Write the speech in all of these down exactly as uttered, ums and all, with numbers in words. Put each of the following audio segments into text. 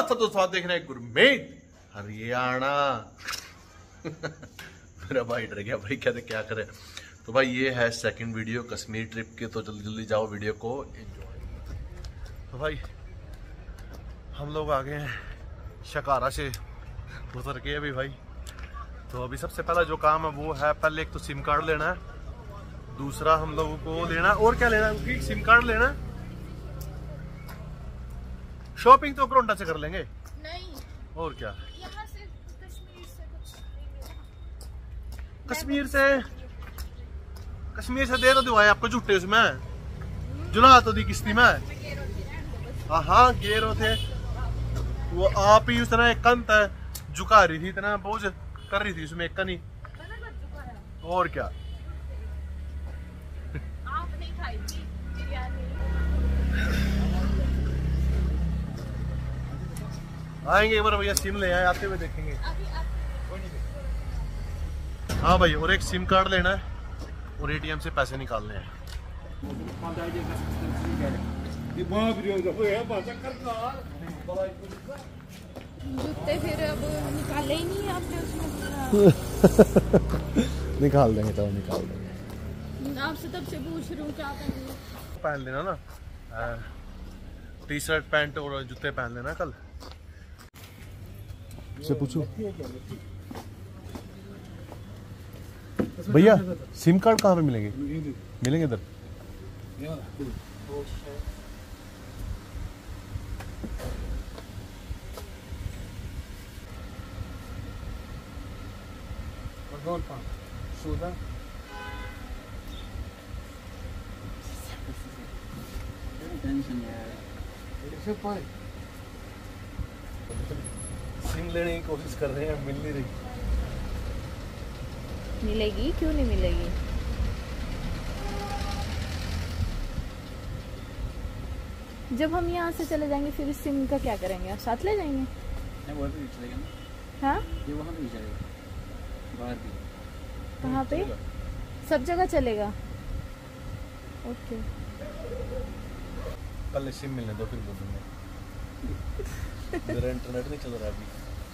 नमस्ते दोस्तों, देख रहे हैं गुरमीत हरियाणा। मेरा भाई डर गया भाई, क्या क्या करे। तो भाई ये है सेकंड वीडियो कश्मीर ट्रिप के, तो जल्दी जल्दी जाओ वीडियो को एंजॉय। तो भाई हम लोग आ गए हैं शकारा से उतर के अभी भाई। तो अभी सबसे पहला जो काम है वो है, पहले एक तो सिम कार्ड लेना है, दूसरा हम लोगों को लेना है और क्या लेना है, क्योंकि सिम कार्ड लेना है। शॉपिंग तो क्रोंटा से कर लेंगे नहीं, और क्या। यहाँ से कश्मीर से कुछ कश्मीर से कश्मीर से दे तो दिवाए आपको झूठे उसमें जुला तो दी किस्ती में। हाँ हाँ गेरो थे वो, आप ही उस तरह एक कंत है झुका रही थी, इतना बोझ कर रही थी उसमें एक कनी, और क्या। आप नहीं खाई थी बिरयानी। आएंगे एक बार भैया, सिम ले आए, आते हुए देखेंगे। हाँ भाई, और एक सिम कार्ड लेना है और एटीएम से पैसे निकालने हैं। जूते फिर अब निकाले ही नहीं आपने उसमें। निकाल देंगे तो निकाल देंगे। आपसे तब से पूछ रही हूँ क्या करना। पहन लेना ना, टी शर्ट पैंट और जूते पहन लेना कल से। पूछो भैया सिम कार्ड कहाँ पे मिलेंगे? मिलेंगे इधर। सिम लेने की कोशिश कर रहे हैं, मिल नहीं रही। मिलेगी क्यों नहीं मिलेगी? जब हम यहाँ से चले जाएंगे फिर इस सिम का क्या करेंगे? आप साथ ले जाएंगे? नहीं, वो भी चलेगा ना। हाँ, ये वहाँ भी चलेगा, बाहर भी। कहाँ पे? सब जगह चलेगा। ओके, पहले सिम मिलने दो फिर बोलूंगा। मेरा इंटरनेट नहीं चल रहा अभी।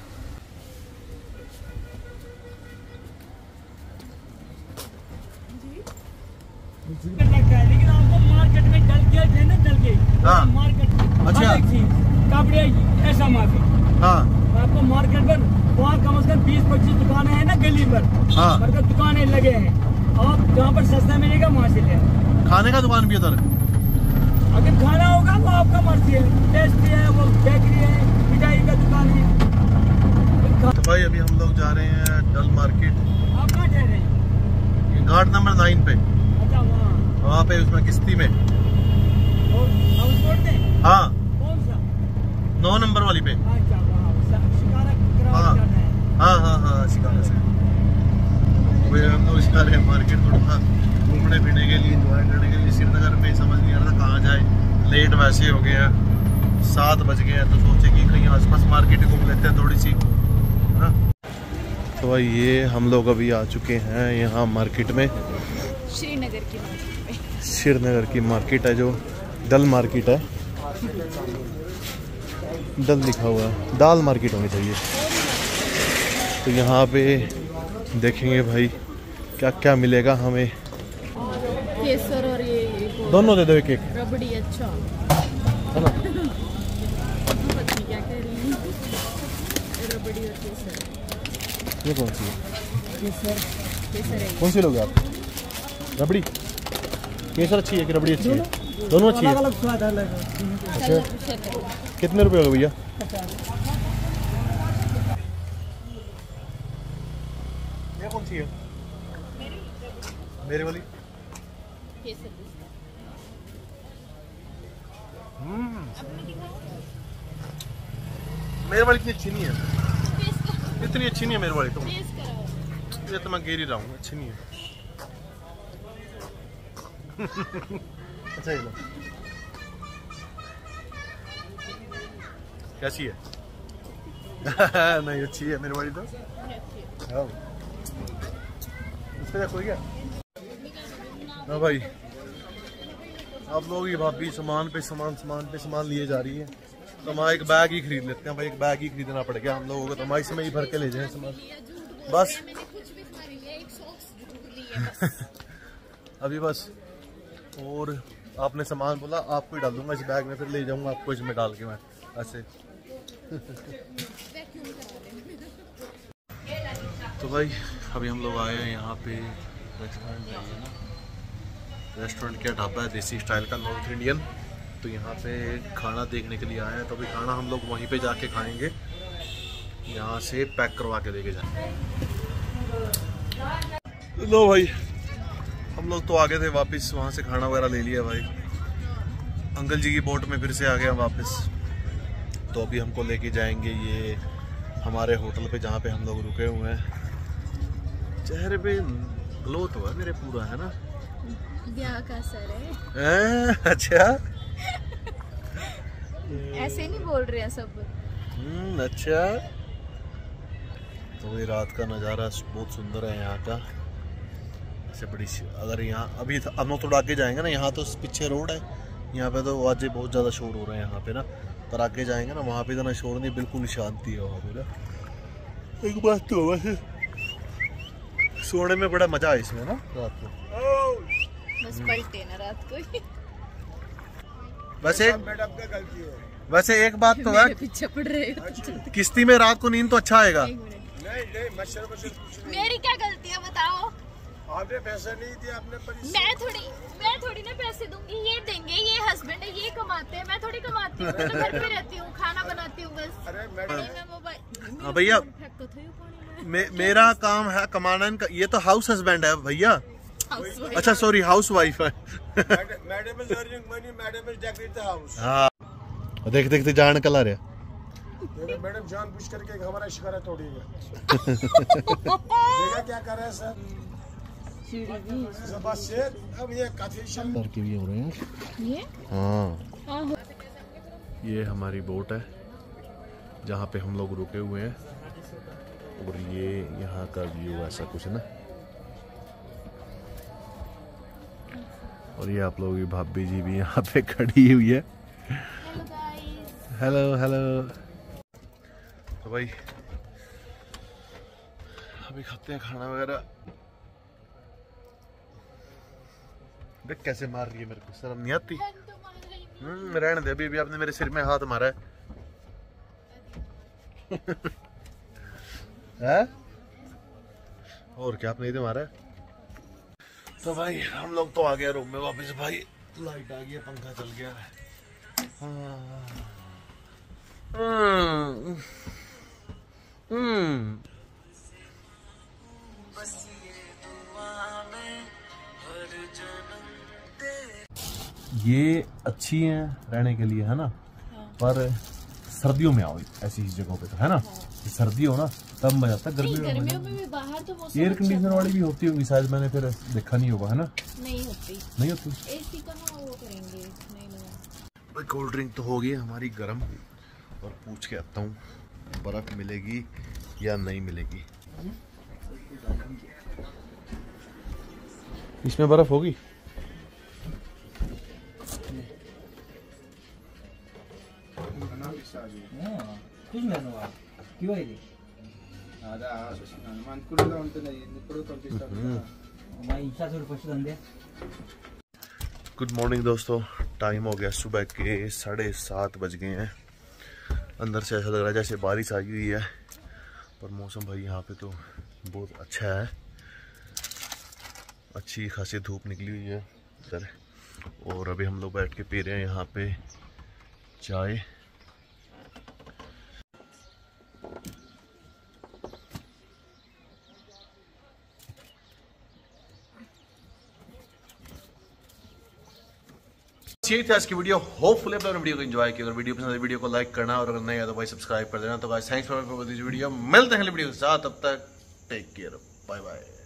लेकिन आपको मार्केट में डल गया थे ना, डल गई। हाँ। मार्केट अच्छा। कपड़े ऐसा मार्केट। हाँ आपको मार्केट पर वहाँ कम से कम बीस पच्चीस दुकानें हैं ना गली पर। हाँ। मतलब दुकानें लगे हैं, आप जहाँ पर सस्ता मिलेगा वहाँ से ले। खाने का दुकान भी उधर? अगर खाना होगा वो आपका मर्जी है, टेस्टी है, वो बेकरी है, मिठाई का दुकान है। तो भाई अभी हम लोग जा रहे हैं डल मार्केट। आप कहाँ जा रहे हैं? घाट नंबर नाइन पे। अच्छा, वहाँ वहाँ पे उसमें किस्ती में। और हाउस बोट में? हाँ, कौन सा? नौ नंबर वाली पे। अच्छा, वहाँ शिकारा हाँ जाना है। हाँ हाँ हाँ शिकारा से। वे हम लोग जा रहे हैं मार्केट, थोड़ा घूमने फिरने के लिए, एंजॉय करने के लिए। श्रीनगर में समझ नहीं आ रहा था कहाँ जाए, लेट वैसे हो गए हैं, सात बज गए हैं, तो सोचे कि कहीं आसपास मार्केट घूम लेते हैं थोड़ी सी, है ना। तो भाई ये हम लोग अभी आ चुके हैं यहाँ मार्केट में, श्रीनगर की मार्केट में। श्रीनगर की मार्केट है जो डल मार्केट है। डल लिखा हुआ है, दाल मार्केट होनी चाहिए। तो यहाँ पे देखेंगे भाई क्या क्या मिलेगा हमें। केसर और ये, ये दोनों दे दो एक एक। रबड़ी। अच्छा है ना। पत्नी क्या कह रही है? रबड़ी और केसर। ये कौन सी है? केसर। केसर है। कौन सी लोगे आप? रबड़ी? केसर अच्छी है कि रबड़ी अच्छी है? दोनों अच्छी है। अलग अलग स्वाद अलग है। अच्छा, कितने रुपए हो भैया? ये कौन सी है? मेरे वाली। केसर। हम्म, मेरे वाली इतनी अच्छी नहीं है, इतनी अच्छी नहीं है मेरे वाली। तो ये तो मैं गिर ही रहा हूँ, अच्छी नहीं है। अच्छा ये लो, कैसी है? नहीं अच्छी है मेरे वाली तो। इस पे देखो क्या। हाँ भाई, आप लोग ये भाभी सामान पे सामान सामान पे सामान लिए जा रही है। तो हम एक बैग ही खरीद लेते हैं भाई, एक बैग ही खरीदना पड़ेगा हम लोगों को, तो हम इसमें ही भर के ले जाए सामान बस। अभी बस, और आपने सामान बोला आपको ही डाल दूंगा इस बैग में, फिर ले जाऊंगा आपको इसमें डाल के मैं ऐसे। तो भाई अभी हम लोग आए हैं यहाँ पे रेस्टोरेंट है ना, रेस्टोरेंट क्या ढाबा है देसी स्टाइल का, नॉर्थ इंडियन। तो यहाँ पे खाना देखने के लिए आए हैं, तो अभी खाना हम लोग वहीं पे जाके खाएंगे, यहाँ से पैक करवा के लेके जाएंगे। लो भाई हम लोग तो आ गए थे वापस, वहाँ से खाना वगैरह ले लिया भाई, अंकल जी की बोट में फिर से आ गया वापस। तो अभी हमको लेके जाएंगे ये हमारे होटल पे जहाँ पे हम लोग रुके हुए हैं। चेहरे पे ग्लो तो है मेरे पूरा, है ना, ब्याह का असर है। ए, अच्छा ऐसे नहीं बोल रहे हैं सब। हम्म अच्छा। तो ये रात का नज़ारा बहुत सुंदर है यहाँ का, ऐसे बड़ी, अगर यहाँ अभी हम लोग थोड़ा आगे जाएंगे ना, यहाँ तो पीछे रोड है, यहाँ पे तो आज बहुत ज़्यादा शोर हो रहा है यहाँ पे ना, पर आगे जाएंगे ना वहाँ पे इतना शोर नहीं, बिल्कुल शांति है वहाँ पे ना। एक बात तो वैसे सोने में बड़ा मजा है इसमें ना रात को, बस पलटे ना रात को। वैसे मैडम का गलती है। वैसे एक बात तो है, पीछे पड़ रहे हो। किश्ती में रात को नींद तो अच्छा आएगा। नहीं नहीं मच्छर मच्छर कुछ नहीं। मेरी क्या गलती है बताओ? आपने पैसा नहीं दिया, आपने परिश्रम। मैं थोड़ी मैं थोड़ी ना पैसे दूंगी, ये देंगे, ये हस्बैंड है, ये कमाते हैं, मैं थोड़ी कमाती हूँ, मैं तो घर पे रहती हूँ, खाना बनाती हूँ बस। अरे मैडम मैं मोबाइल हाँ भैया, मे, मेरा काम है कमाना, इनका ये तो हाउस हस्बैंड है भैया। अच्छा सॉरी हाउस वाइफ है। Madam is earning money, madam is decorate the house. हाँ देख देखते जान कला रहे, देखो मैडम जान पूछ करके हमारा शिकायत तोड़िएगा। देखा क्या कर रहे हैं सर, अब ये लड़के भी हो रहे हैं ये। हाँ ये हमारी बोट है जहाँ पे हम लोग रुके हुए हैं, और ये यहाँ का व्यू ऐसा कुछ है ना, और ये आप लोगों की भाभी जी भी यहाँ पे खड़ी हुई है। Hello hello. तो भाई अभी खाते हैं खाना वगैरह। देख कैसे मार रही है, मेरे को शर्म नहीं आती। हम्म रहने दे, अभी भी आपने मेरे सिर में हाथ मारा है। है और क्या आपने इधर मारा है। तो भाई हम लोग तो आ गए रूम में वापस भाई, लाइट आ गई, पंखा चल गया है। हाँ। हम्म हम्म ये अच्छी हैं रहने के लिए, है ना, पर सर्दियों में आओ ऐसी जगहों पे, तो है ना, हाँ। सर्दी हो ना तब मजा आता है, गर्मियों में, गर्मियों में भी बाहर तो मौसम एयर कंडीशनर वाली भी होती होगी शायद, मैंने फिर देखा नहीं होगा, है ना। नहीं होती नहीं होती एसी कहाँ वो करेंगे, नहीं लगा। कोल्ड ड्रिंक तो हो गई हमारी गर्म, और पूछ के आता हूँ बर्फ मिलेगी या नहीं मिलेगी। इसमें बर्फ होगी। गुड मॉर्निंग दोस्तों, टाइम हो गया सुबह के साढ़े सात बज गए हैं। अंदर से ऐसा लग रहा है जैसे बारिश आई हुई है, पर मौसम भाई यहाँ पे तो बहुत अच्छा है, अच्छी खासी धूप निकली हुई है इधर। और अभी हम लोग बैठ के पी रहे हैं यहाँ पे चाय। यही था आज की वीडियो, होपफुली आपने वीडियो को एंजॉय किया। अगर वीडियो पसंद है वीडियो को लाइक करना, और अगर नहीं है तो भाई सब्सक्राइब कर देना। तो guys thanks for this video, मिलते हैं अगली वीडियो के साथ, तब तक टेक केयर, बाय बाय।